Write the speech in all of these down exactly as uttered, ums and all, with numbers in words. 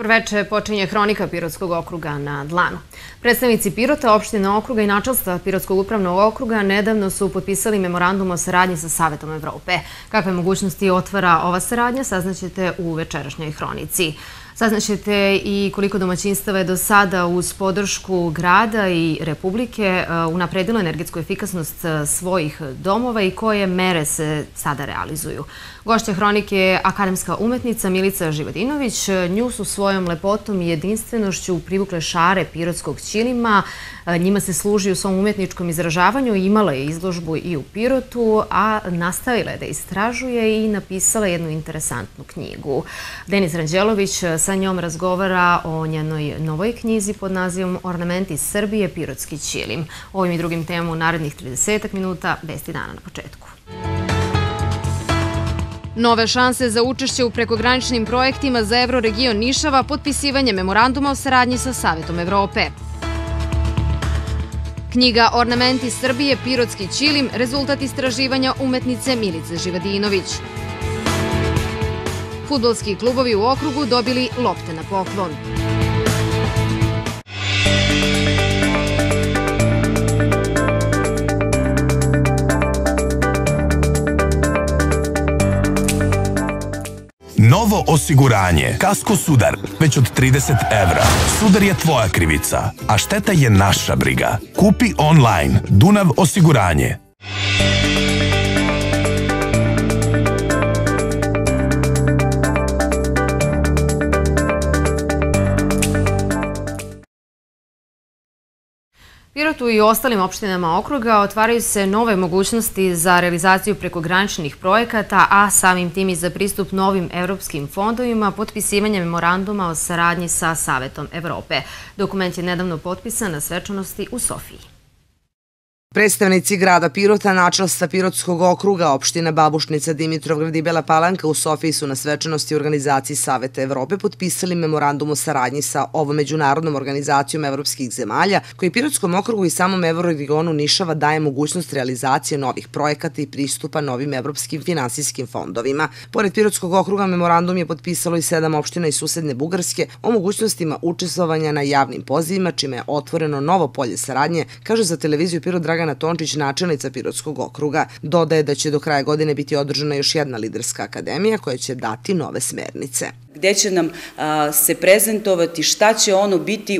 Veče počinje hronika Pirotskog okruga na dlanu. Predstavnici Pirota, opštine okruga i načelstva Pirotskog upravnog okruga nedavno su potpisali memorandum o saradnji sa Savetom Evrope. Kakve mogućnosti otvara ova saradnja saznaćete u večerašnjoj hronici. Saznaćete i koliko domaćinstava je do sada uz podršku grada i Republike unapredilo energetsku efikasnost svojih domova i koje mere se sada realizuju. Gošća hronike je akademska umetnica Milica Živadinović. Nju su svojom lepotom i jedinstvenošću privukle šare pirotskog ćilima. Njima se služi u svom umetničkom izražavanju. Imala je izložbu i u Pirotu, a nastavila je da istražuje i napisala jednu interesantnu knjigu. Denis Ranđelović sa njom razgovara o njenoj novoj knjizi pod nazivom Ornamenti Srbije, pirotski ćilim. Ovim i drugim temama u narednih tridesetak minuta, vesti dana na početku. Nove šanse za učešće u prekograničnim projektima za Evroregion Nišava, potpisivanje memoranduma o saradnji sa Savetom Evrope. Knjiga Ornamenti Srbije, pirotski ćilim, rezultat istraživanja umetnice Milice Živadinović. Fudbalski klubovi u okrugu dobili lopte na poklon. Novo osiguranje. Kasko Sudar. Već od trideset evra. Sudar je tvoja krivica, a šteta je naša briga. Kupi online. Dunav osiguranje. Pirotu i ostalim opštinama okruga otvaraju se nove mogućnosti za realizaciju prekograničnih projekata, a samim tim i za pristup novim evropskim fondovima potpisivanjem memoranduma o saradnji sa Savetom Evrope. Dokument je nedavno potpisan na svečanosti u Sofiji. Predstavnici grada Pirota, načelstva Pirotskog okruga, opština Babušnica, Dimitrovgrad i Bela Palanka u Sofiji su na svečanosti u organizaciji Saveta Evrope potpisali memorandum o saradnji sa ovom međunarodnom organizacijom evropskih zemalja, koji Pirotskom okrugu i samom Evroregionu Nišava daje mogućnost realizacije novih projekata i pristupa novim evropskim finansijskim fondovima. Pored Pirotskog okruga, memorandum je potpisalo i sedam opština iz susedne Bugarske o mogućnostima učestvovanja na javnim pozivima, čime je otvoreno novo polje saradnje, kaže za televiziju Pirot Dragana Tončić, načelnica Pirotskog okruga. Dodaje da će do kraja godine biti održana još jedna liderska akademija koja će dati nove smernice. Gde će nam se prezentovati šta će ono biti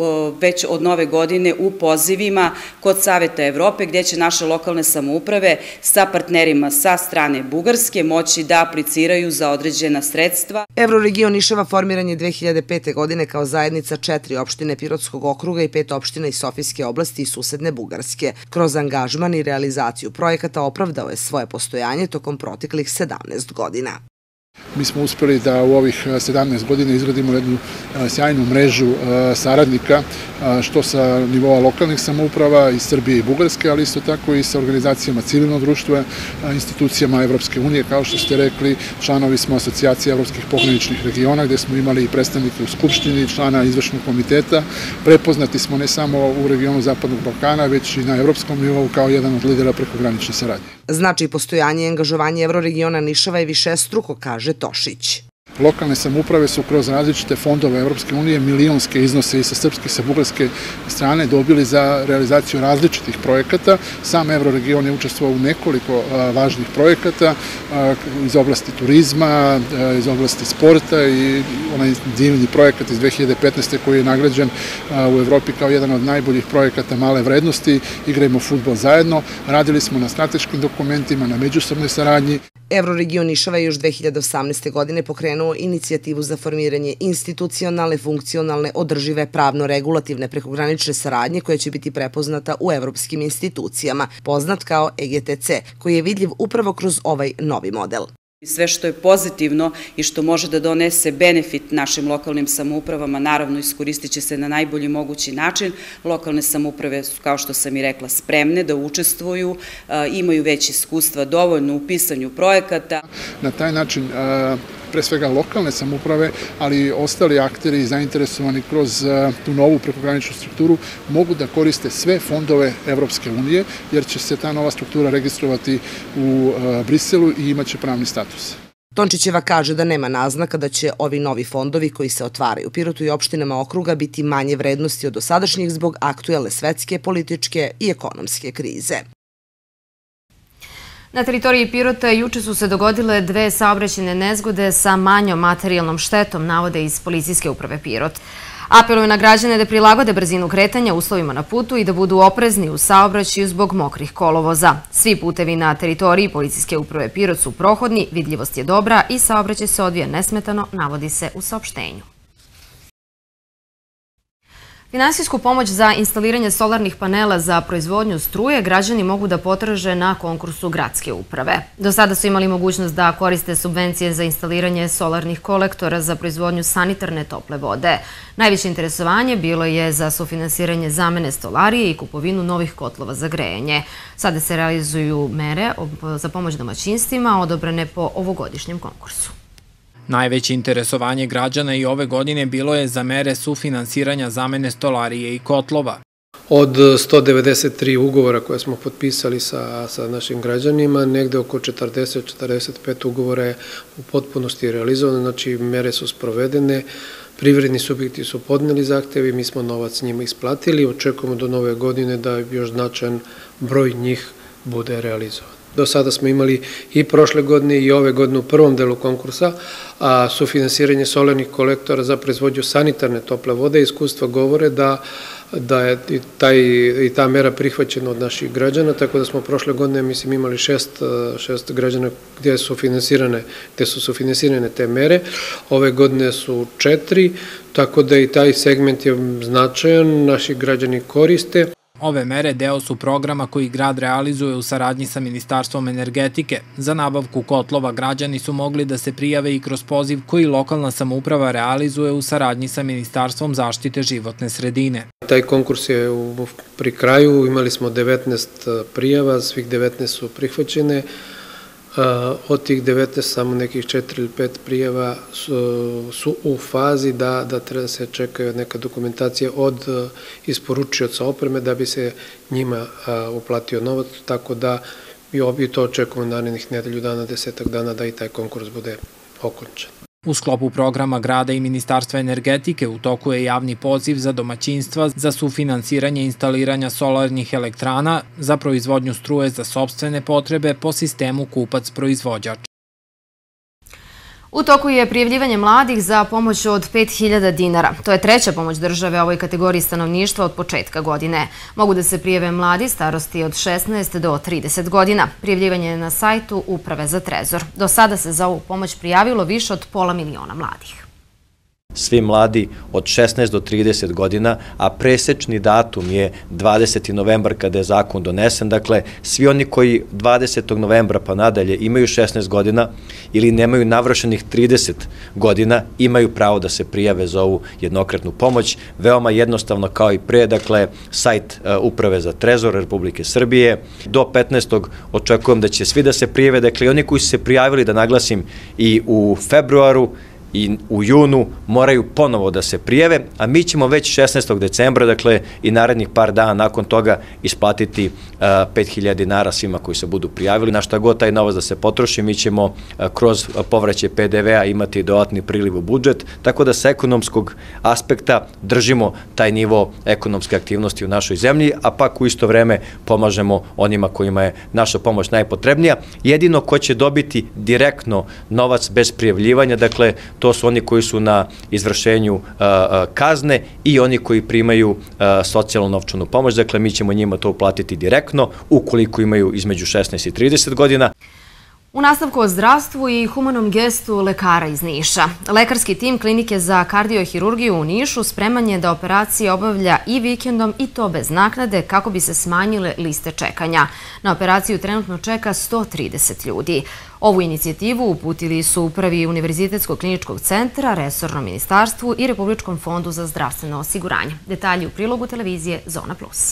već od nove godine u pozivima kod Saveta Evrope, gde će naše lokalne samouprave sa partnerima sa strane Bugarske moći da apliciraju za određena sredstva. Evroregion Nišava formiran je dve hiljade pete. godine kao zajednica četiri opštine Pirotskog okruga i pet opština iz Sofijske oblasti i susedne Bugarske. Kroz angažman i realizaciju projekata opravdao je svoje postojanje tokom proteklih sedamnaest godina. Mi smo uspeli da u ovih sedamnaest godina izgradimo jednu sjajnu mrežu saradnika, što sa nivoa lokalnih samouprava iz Srbije i Bugarske, ali isto tako i sa organizacijama civilnog društva, institucijama Evropske unije, kao što ste rekli, članovi smo asocijacije evropskih pograničnih regiona, gde smo imali i predstavnike u Skupštini, člana izvršnog komiteta. Prepoznati smo ne samo u regionu Zapadnog Balkana, već i na evropskom nivou kao jedan od lidera prekogranične saradnje. Znači, postojanje i angažovanje Evroregiona Nišava je višestruko, kaže Tošić. Lokalne samouprave su kroz različite fondove Evropske unije milionske iznose i sa srpske i sa bugarske strane dobili za realizaciju različitih projekata. Sam Evroregion je učestvovao u nekoliko važnih projekata iz oblasti turizma, iz oblasti sporta i onaj divni projekat iz dve hiljade petnaeste. koji je nagrađen u Evropi kao jedan od najboljih projekata male vrednosti. Igrajmo fudbal zajedno. Radili smo na strateškim dokumentima, na međusobnoj saradnji. Evroregion Nišava je još dve hiljade osamnaeste. godine pokrenuo inicijativu za formiranje institucionalne, funkcionalne, održive, pravno-regulativne prekogranične saradnje koja će biti prepoznata u evropskim institucijama, poznat kao E G T C, koji je vidljiv upravo kroz ovaj novi model. Sve što je pozitivno i što može da donese benefit našim lokalnim samoupravama, naravno iskoristit će se na najbolji mogući način. Lokalne samouprave su, kao što sam i rekla, spremne da učestvuju, imaju već iskustva dovoljno u pisanju projekata. Na taj način pre svega lokalne samouprave, ali i ostali akteri zainteresovani kroz tu novu prekograničnu strukturu mogu da koriste sve fondove Evropske unije, jer će se ta nova struktura registrovati u Briselu i imaće pravni status. Tončićeva kaže da nema naznaka da će ovi novi fondovi koji se otvaraju u Pirotu i opštinama okruga biti manje vrednosti od dosadašnjih zbog aktuelne svetske, političke i ekonomske krize. Na teritoriji Pirota juče su se dogodile dve saobraćajne nezgode sa manjom materijalnom štetom, navode iz Policijske uprave Pirot. Apeluju na građane da prilagode brzinu kretanja uslovima na putu i da budu oprezni u saobraćaju zbog mokrih kolovoza. Svi putevi na teritoriji Policijske uprave Pirot su prohodni, vidljivost je dobra i saobraćaj se odvija nesmetano, navodi se u saopštenju. Finansijsku pomoć za instaliranje solarnih panela za proizvodnju struje građani mogu da potraže na konkursu gradske uprave. Do sada su imali mogućnost da koriste subvencije za instaliranje solarnih kolektora za proizvodnju sanitarne tople vode. Najveće interesovanje bilo je za sufinansiranje zamene stolarije i kupovinu novih kotlova za grejanje. Sada se realizuju mere za pomoć domaćinstvima odobrene po ovogodišnjem konkursu. Najveće interesovanje građana i ove godine bilo je za mere sufinansiranja zamene stolarije i kotlova. Od sto devedeset tri ugovora koje smo potpisali sa, sa našim građanima, negde oko četrdeset do četrdeset pet ugovora je u potpunosti realizovano, znači mere su sprovedene, privredni subjekti su podneli zahteve i mi smo novac njima isplatili. Očekujemo do nove godine da još značajan broj njih bude realizovan. Do sada smo imali i prošle godine i ove godine u prvom delu konkursa, a sufinansiranje solarnih kolektora za proizvodnju sanitarne tople vode. Iskustva govore da, da je i, taj, i ta mera prihvaćena od naših građana, tako da smo prošle godine, mislim, imali šest, šest građana gdje su finansirane, gdje su sufinansirane te mere. Ove godine su četiri, tako da i taj segment je značajan, naši građani koriste. Ove mere deo su programa koji grad realizuje u saradnji sa Ministarstvom energetike. Za nabavku kotlova građani su mogli da se prijave i kroz poziv koji lokalna samouprava realizuje u saradnji sa Ministarstvom zaštite životne sredine. Taj konkurs je u, pri kraju, imali smo devetnaest prijava, svih devetnaest su prihvaćene. Od tih devetnaest samo nekih četiri ili pet prijava su, su u fazi da, da treba se čekaju neka dokumentacija od isporučioca opreme da bi se njima uplatio novac, tako da i to očekujemo narednih nedelju dana, desetak dana da i taj konkurs bude okončan. U sklopu programa grada i Ministarstva energetike u toku je javni poziv za domaćinstva za sufinansiranje instaliranja solarnih elektrana za proizvodnju struje za sopstvene potrebe po sistemu kupac-proizvođač. U toku je prijavljivanje mladih za pomoć od pet hiljada dinara. To je treća pomoć države ovoj kategoriji stanovništva od početka godine. Mogu da se prijave mladi starosti od šesnaest do trideset godina. Prijavljivanje je na sajtu Uprave za trezor. Do sada se za ovu pomoć prijavilo više od pola miliona mladih. Svi mladi od šesnaest do trideset godina, a presečni datum je dvadeseti novembar kada je zakon donesen. Dakle, svi oni koji dvadesetog novembra pa nadalje imaju šesnaest godina ili nemaju navršenih trideset godina, imaju pravo da se prijave za ovu jednokratnu pomoć. Veoma jednostavno kao i pre, dakle, sajt Uprave za trezor Republike Srbije. Do petnaestog očekujem da će svi da se prijave, dakle, oni koji su se prijavili, da naglasim, i u februaru i u junu moraju ponovo da se prijave, a mi ćemo već šesnaestog decembra, dakle i narednih par dana nakon toga, isplatiti pet hiljada dinara svima koji se budu prijavili. Na šta god taj novac da se potroši, mi ćemo kroz povraćaj pe de ve a imati dodatni priliv u budžet, tako da sa ekonomskog aspekta držimo taj nivo ekonomske aktivnosti u našoj zemlji, a pak u isto vreme pomažemo onima kojima je naša pomoć najpotrebnija. Jedino ko će dobiti direktno novac bez prijavljivanja, dakle, to su oni koji su na izvršenju kazne i oni koji primaju socijalnu novčanu pomoć. Dakle, mi ćemo njima to uplatiti direktno ukoliko imaju između šesnaest i trideset godina. U nastavku o zdravstvu i humanom gestu lekara iz Niša. Lekarski tim Klinike za kardiohirurgiju u Nišu spreman je da operacije obavlja i vikendom i to bez naknade kako bi se smanjile liste čekanja. Na operaciju trenutno čeka sto trideset ljudi. Ovu inicijativu uputili su Upravi Univerzitetskog kliničkog centra, Resornom ministarstvu i Republičkom fondu za zdravstveno osiguranje. Detalji u prilogu televizije Zona plus.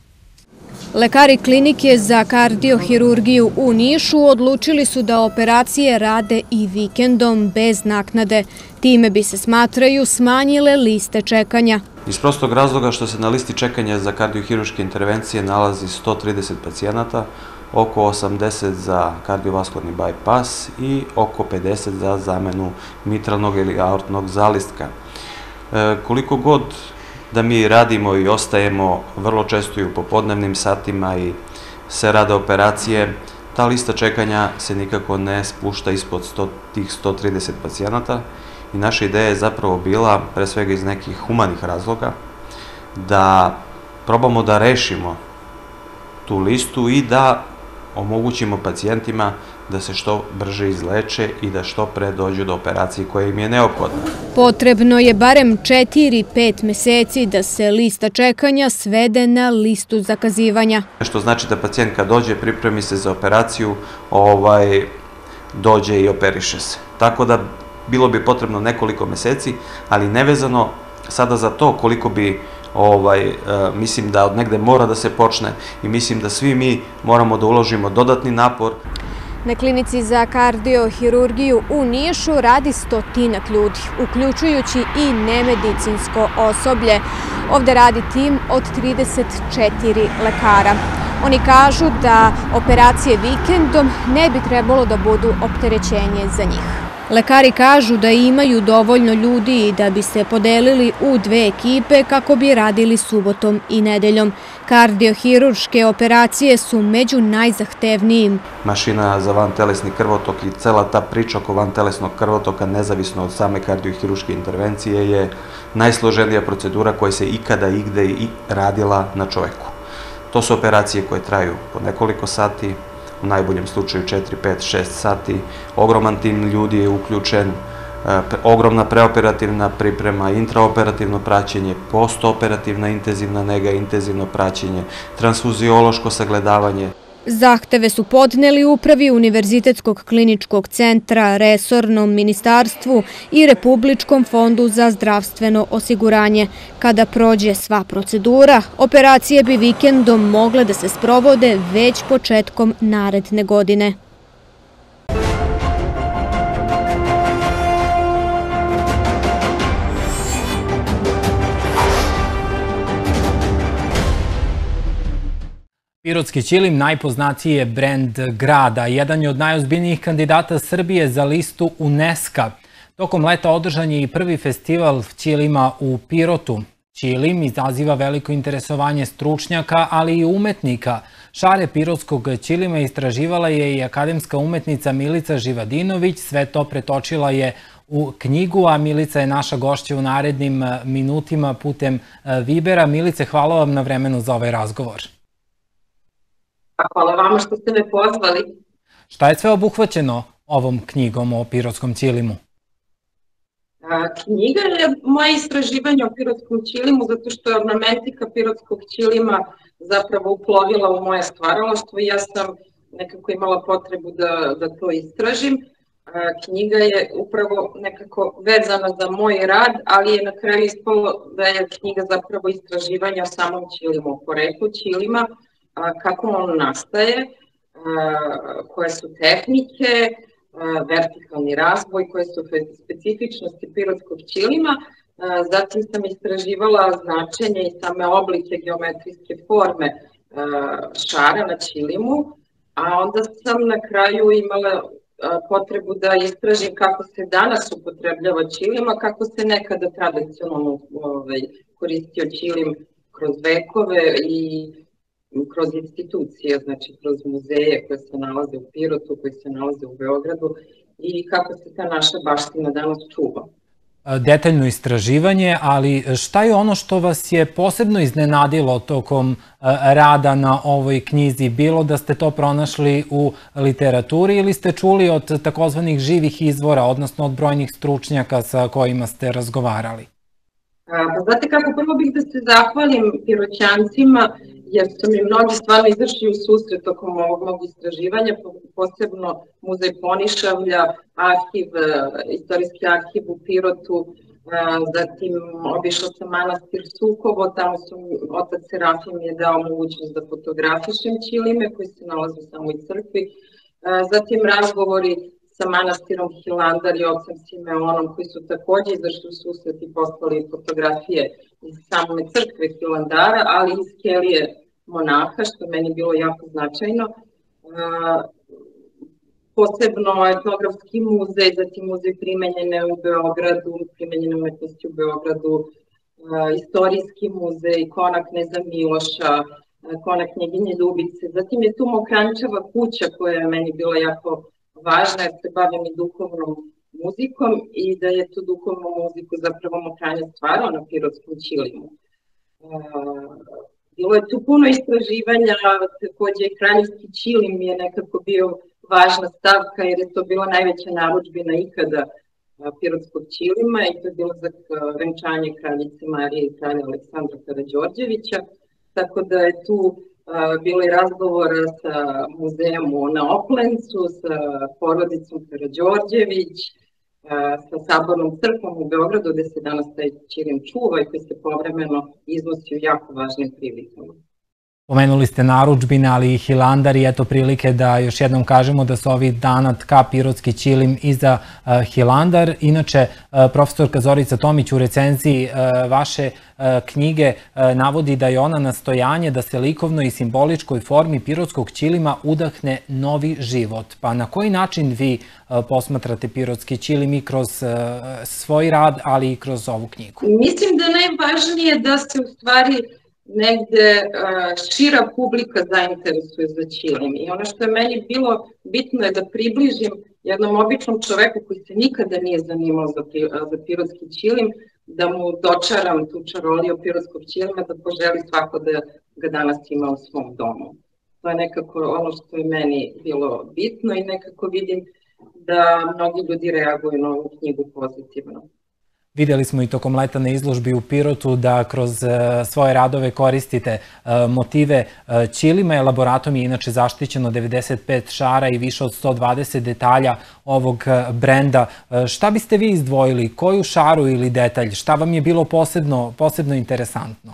Lekari Klinike za kardiohirurgiju u Nišu odlučili su da operacije rade i vikendom bez naknade. Time bi se, smatraju, smanjile liste čekanja. Iz prostog razloga što se na listi čekanja za kardiohirurške intervencije nalazi sto trideset pacijenata, oko osamdeset za kardiovaskularni bypass i oko pedeset za zamenu mitralnog ili aortnog zalistka. Koliko god da mi radimo i ostajemo vrlo često i u popodnevnim satima i se rade operacije, ta lista čekanja se nikako ne spušta ispod tih sto trideset pacijenata i naša ideja je zapravo bila, pre svega iz nekih humanih razloga, da probamo da rešimo tu listu i da omogućimo pacijentima da se što brže izleče i da što pre dođu do operacije koja im je neophodna. Potrebno je barem četiri do pet meseci da se lista čekanja svede na listu zakazivanja. Što znači da pacijent kad dođe, pripremi se za operaciju, dođe i operiše se. Tako da bilo bi potrebno nekoliko meseci, ali nevezano sada za to koliko bi, mislim da od negde mora da se počne i mislim da svi mi moramo da uložimo dodatni napor. Na klinici za kardiohirurgiju u Nišu radi stotinak ljudi, uključujući i nemedicinsko osoblje. Ovde radi tim od trideset četiri lekara. Oni kažu da operacije vikendom ne bi trebalo da budu opterećenje za njih. Lekari kažu da imaju dovoljno ljudi i da bi se podelili u dve ekipe kako bi radili subotom i nedeljom. Kardiohirurške operacije su među najzahtevnijim. Mašina za vantelesni krvotok i cela ta priča oko vantelesnog krvotoka, nezavisno od same kardiohirurške intervencije, je najsloženija procedura koja se ikada igde i radila na čoveku. To su operacije koje traju po nekoliko sati, u najboljem slučaju četiri, pet, šest sati. Ogroman tim ljudi je uključen, ogromna preoperativna priprema, intraoperativno praćenje, postoperativna intenzivna nega, intenzivno praćenje, transfuziološko sagledavanje. Zahteve su podneli Upravi Univerzitetskog kliničkog centra, resornom ministarstvu i Republičkom fondu za zdravstveno osiguranje. Kada prođe sva procedura, operacije bi vikendom mogle da se sprovode već početkom naredne godine. Pirotski ćilim najpoznatiji je brend grada. Jedan je od najozbiljnijih kandidata Srbije za listu UNESCO. Tokom leta održan je i prvi festival ćilima u Pirotu. Ćilim izaziva veliko interesovanje stručnjaka, ali i umetnika. Šare pirotskog ćilima istraživala je i akademska umetnica Milica Živadinović. Sve to pretočila je u knjigu, a Milica je naša gošća u narednim minutima putem Vibera. Milice, hvala vam na vremenu za ovaj razgovor. Hvala vama što ste me pozvali. Šta je sve obuhvaćeno ovom knjigom o pirotskom ćilimu? Knjiga je moje istraživanje o pirotskom ćilimu zato što je ornamentika pirotskog ćilima zapravo uplovila u moje stvaralaštvo i ja sam nekako imala potrebu da to istražim. Knjiga je upravo nekako vezana za moj rad, ali je na kraju ispalo da je knjiga zapravo istraživanja o samom ćilimu, o poreklu ćilima, kako on nastaje, koje su tehnike, vertikalni razvoj, koje su specifičnosti pirotskog ćilima. Zatim sam istraživala značenje i same oblike geometrijske forme šara na ćilimu, a onda sam na kraju imala potrebu da istražim kako se danas upotrebljava ćilim, a kako se nekada tradicionalno koristio ćilim kroz vekove i kroz institucije, znači kroz muzeje koje se nalaze u Pirotu, koje se nalaze u Beogradu i kako se ta naša baština danas čuva. Detaljno istraživanje, ali šta je ono što vas je posebno iznenadilo tokom rada na ovoj knjizi? Bilo da ste to pronašli u literaturi ili ste čuli od takozvanih živih izvora, odnosno od brojnih stručnjaka sa kojima ste razgovarali? Pa znate kako, prvo bih da se zahvalim Piroćancima, jer su mi mnogi stvarno izašli u susret tokom ovog mog istraživanja, posebno Muzej Ponišavlja, arhiv, istorijski arhiv u Pirotu, zatim obišla sam manastir Sukovo, tamo su otac Serafim je dao mogućnost da fotografišem ćilime koji se nalaze u samoj crkvi, zatim razgovori sa manastirom Hilandar i ocem Simeonom koji su takođe izašli u susret i poslali fotografije iz same crkve Hilandara, ali i iz kelije monaha, što je meni bilo jako značajno. posebno etnografski muzej, zatim muzej primenjene u Beogradu, primenjene umetnosti u Beogradu, istorijski muzej, kona kneza Miloša, kona knjeginje Ljubice. Zatim je tu Mokranjčeva kuća koja je meni bila jako važna jer se bavim i duhovnom muzikom i da je tu duhovnu muziku zapravo Mokranja stvarao na Pirotskom ćilimu. Bilo je tu puno istraživanja, takođe i Kraljevski ćilim je nekako bio važna stavka jer je to bila najveća narudžbina ikada Pirotskog ćilima i to je bilo za venčanje kraljice Marije i kralja Aleksandra Karađorđevića, tako da je tu bilo i razgovora sa muzejom na Oplencu, sa porodicom Karađorđević, sa Sabornom crkvom u Beogradu gde se danas taj ćilim čuva i koji se povremeno iznosi u jako važnim prilikama. Pomenuli ste narudžbine, ali i Hilandar i eto prilike da još jednom kažemo da su ovih dana tka Pirotski ćilim i za Hilandar. Inače, profesorka Zorica Tomić u recenziji vaše knjige navodi da je ona nastojanje da se likovnoj i simboličkoj formi Pirotskog ćilima udahne novi život. Pa na koji način vi posmatrate Pirotski ćilim i kroz svoj rad, ali i kroz ovu knjigu? Mislim da je najvažnije da se u stvari negde šira publika zainteresuje za ćilim. I ono što je meni bilo bitno je da približim jednom običnom čoveku koji se nikada nije zanimao za pirotski ćilim, da mu dočaram tu čaroliju pirotskog ćilima, da poželi svako da ga danas ima u svom domu. To je nekako ono što je meni bilo bitno i nekako vidim da mnogi ljudi reaguju na ovu knjigu pozitivno. Vidjeli smo i tokom leta na izložbi u Pirotu da kroz svoje radove koristite motive ćilima. Elaboratom je inače zaštićeno devedeset pet šara i više od sto dvadeset detalja ovog brenda. Šta biste vi izdvojili? Koju šaru ili detalj? Šta vam je bilo posebno, posebno interesantno?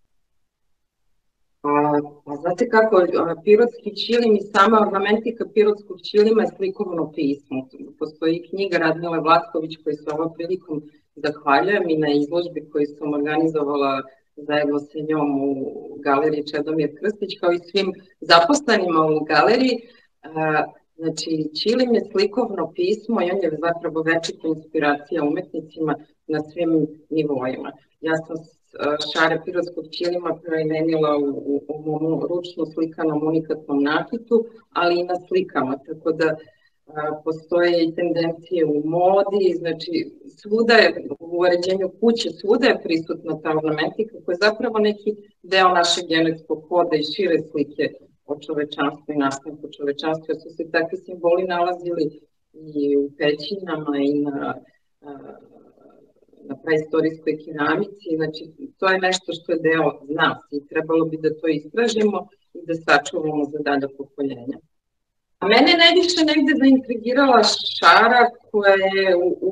Pa znate kako, pirotski ćilim i sama ornamentika pirotskog ćilima je slikovno pismo. Postoji knjiga Radmile Vlatković koji se ovom prilikom zahvaljujem i na izložbi koju sam organizovala zajedno sa njom u galeriji Čedomir Krstić, kao i svim zaposlenima u galeriji. Znači, ćilim je slikovno pismo i on je zapravo večita inspiracija umetnicima na svim nivoima. Ja sam šare pirotskog ćilima preimenila u mom ručno slikanom unikatnom nakitu, ali i na slikama, tako da postoje i tendencije u modi, znači svuda je, u uređenju kuće, svuda je prisutna ta ornamentika koja je zapravo neki deo našeg genetskog koda i šire slike o čovečanstvu i nastanku čovečanstva, jer su se takvi simboli nalazili i u pećinama i na, na praistorijskoj keramici, znači to je nešto što je deo nas i trebalo bi da to istražimo i da sačuvamo za dalje pokoljenja. A mene najviše negde zaintrigirala šara koja je u, u,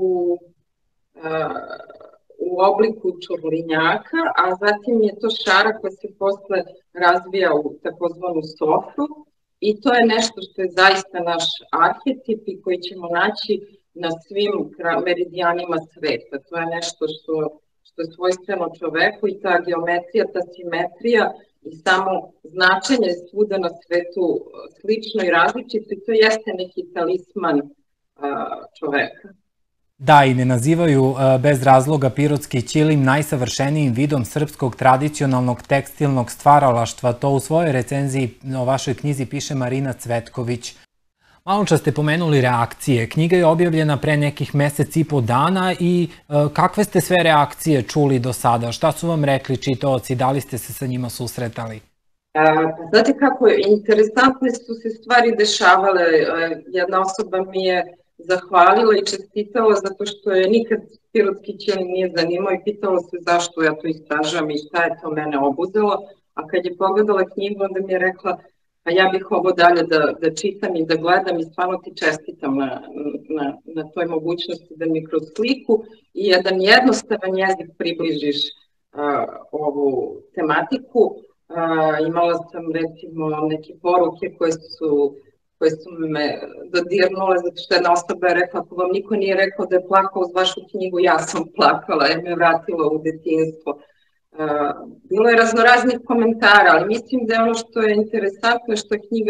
u obliku čurlinjaka, a zatim je to šara koja se posle razvija u takozvanu sofru i to je nešto što je zaista naš arhetip i koji ćemo naći na svim meridijanima sveta. To je nešto što, što je svojstveno čoveku i ta geometrija, ta simetrija i samo značenje svuda na svetu slično i različito i to jeste neki talisman čoveka. Da, i ne nazivaju bez razloga pirotski ćilim najsavršenijim vidom srpskog tradicionalnog tekstilnog stvaralaštva. To u svojoj recenziji o vašoj knjizi piše Marina Cvetković. Malo čas ste pomenuli reakcije. Knjiga je objavljena pre nekih mesec i po dana i kakve ste sve reakcije čuli do sada? Šta su vam rekli čitaoci? Da li ste se sa njima susretali? Znate kako, interesantne su se stvari dešavale. Jedna osoba mi je zahvalila i čestitala zato što je nikad pirotski ćilim nije zanimao i pitala se zašto ja to istražujem i šta je to mene obuzelo. A kad je pogledala knjigu, onda mi je rekla a ja bih ovo dalje da, da čitam i da gledam i stvarno ti čestitam na, na, na toj mogućnosti da mi kroz sliku i jedan jednostavan jezik približiš uh, ovu tematiku. Uh, imala sam recimo neke poruke koje su, koje su me dodirnule zato što jedna osoba je rekla ako vam niko nije rekao da je plakao uz vašu knjigu, ja sam plakala jer me vratila u detinjstvo. Bilo je raznoraznih komentara, ali mislim da je ono što je interesantno što je knjiga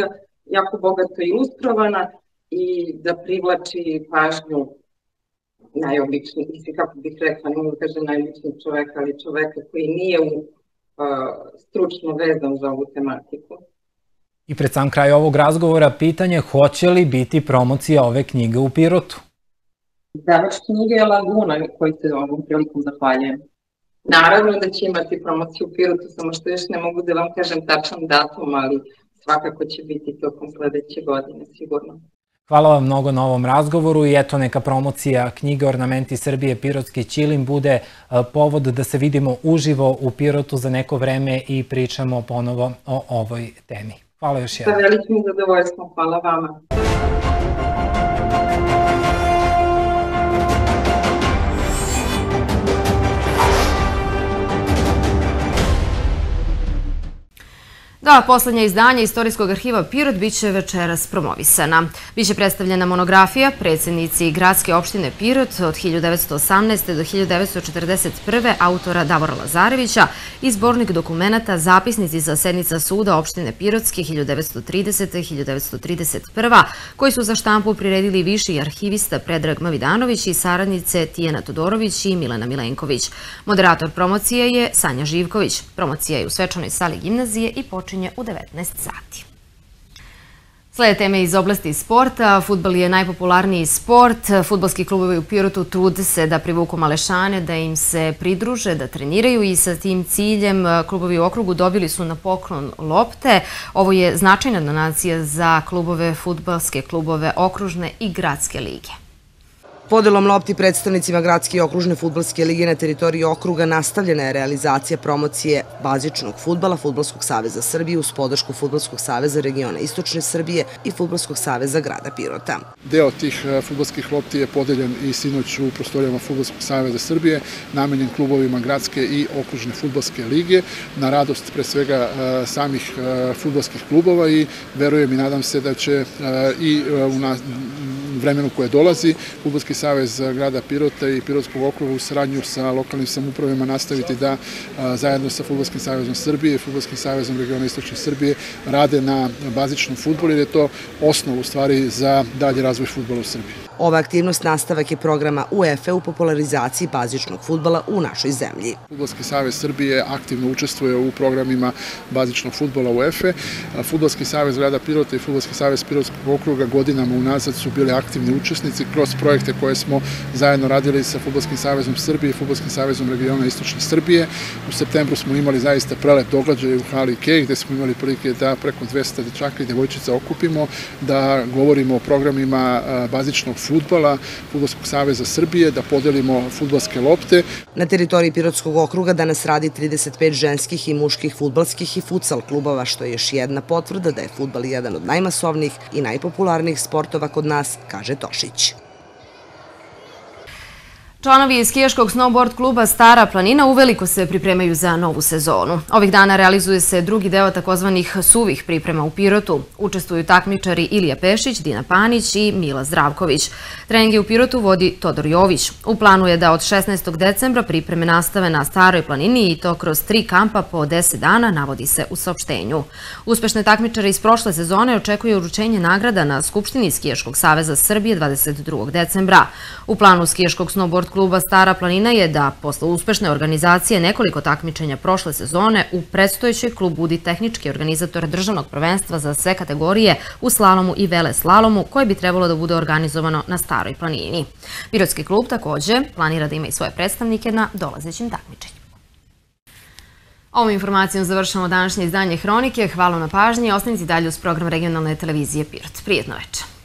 jako bogato ilustrovana i da privlači pažnju najobičniji, mislim kako bih rekla, ne mogu kažem najobičniji čoveka, ali čoveka koji nije u, uh, stručno vezan za ovu tematiku. I pred sam kraj ovog razgovora pitanje hoće li biti promocija ove knjige u Pirotu? Izdavač knjige je Laguna koji se ovom prilikom zahvaljujem. Naravno da će imati promociju u Pirotu, samo što još ne mogu da vam kažem tačan datum, ali svakako će biti tokom sledeće godine, sigurno. Hvala vam mnogo na ovom razgovoru i eto neka promocija knjige Ornamenti Srbije Pirotski ćilim bude povod da se vidimo uživo u Pirotu za neko vreme i pričamo ponovo o ovoj temi. Hvala još jednom. Sa velikim zadovoljstvom, hvala vama. Da, poslednje izdanje Istorijskog arhiva Pirot biće večeras promovisana. Biće predstavljena monografija predsjednici gradske opštine Pirot od hiljadu devetsto osamnaeste. do hiljadu devetsto četrdeset prve. autora Davora Lazarevića i zbornik dokumenata Zapisnici sa sednica suda opštine Pirotske hiljadu devetsto tridesete. do hiljadu devetsto trideset prve. koji su za štampu priredili viši arhivista Predrag Mavidanović i saradnice Tijena Todorović i Milena Milenković. Moderator promocije je Sanja Živković. Promocija je u svečanoj sali gimnazije i počinje u devetnaest sati. Slede teme iz oblasti sporta. Fudbal je najpopularniji sport. Fudbalski klubovi u Pirotu trude se da privuku malešane, da im se pridruže, da treniraju i sa tim ciljem klubovi u okrugu dobili su na poklon lopte. Ovo je značajna donacija za klubove, fudbalske klubove, okružne i gradske lige. Podelom lopti predstavnicima gradske i okružne fudbalske lige na teritoriji okruga nastavljena je realizacija promocije bazičnog fudbala Fudbalskog saveza Srbije uz podršku Fudbalskog saveza regiona Istočne Srbije i Fudbalskog saveza grada Pirota. Deo tih fudbalskih lopti je podeljen i sinoć u prostorijama Fudbalskog saveza Srbije, namenjen klubovima gradske i okružne fudbalske lige, na radost pre svega samih fudbalskih klubova i verujem i nadam se da će i u vremenu koje dolazi Fudbalski savez grada Pirota i Pirotskog okruga u saradnju sa lokalnim samoupravima nastaviti da zajedno sa Fudbalskim savezom Srbije i Fudbalskim savezom regiona Istočne Srbije rade na bazičnom fudbalu jer je to osnov u stvari za dalji razvoj fudbala u Srbiji. Ova aktivnost nastavak je programa UEFA u popularizaciji bazičnog fudbala u našoj zemlji. Fudbalski savez Srbije aktivno učestvuje u programima bazičnog fudbala UEFA. Fudbalski savez grada Pirota i Fudbalski savez Pirotskog okruga godinama unazad su bili aktivni učesnici kroz projekte koje smo zajedno radili sa Fudbalskim savezom Srbije i Fudbalskim savezom regiona Istočne Srbije. U septembru smo imali zaista prelep događaj u hali Kej gde smo imali prilike da preko dvesta dečaka i devojčica okupimo, da govorimo o programima bazičnog fudbala Fudbalskog saveza Srbije, da podelimo fudbalske lopte. Na teritoriji Pirotskog okruga danas radi trideset pet ženskih i muških fudbalskih i futsal klubova, što je još jedna potvrda da je fudbal jedan od najmasovnijih i najpopularnijih sportova kod nas, kaže Tošić. Članovi skijaškog snowboard kluba Stara planina uveliko se pripremaju za novu sezonu. Ovih dana realizuje se drugi deo takozvanih suvih priprema u Pirotu. Učestvuju takmičari Ilija Pešić, Dina Panić i Mila Zdravković. Treninge u Pirotu vodi Todor Jović. U planu je da od šesnaestog decembra pripreme nastave na Staroj planini i to kroz tri kampa po deset dana, navodi se u saopštenju. Uspešne takmičare iz prošle sezone očekuje uručenje nagrada na Skupštini Skijaškog saveza Srbije dvadeset drugog decembra. U planu skijaškog snowboard kluba Stara planina je da posle uspešne organizacije nekoliko takmičenja prošle sezone u predstojećoj klub budi tehnički organizator državnog prvenstva za sve kategorije u slalomu i veleslalomu koje bi trebalo da bude organizovano na Staroj planini. Pirotski klub takođe planira da ima i svoje predstavnike na dolazećim takmičenjima. Ovom informacijom završamo današnje izdanje Hronike. Hvala na pažnji. Ostanite dalje uz program regionalne televizije Pirot. Prijetno večer.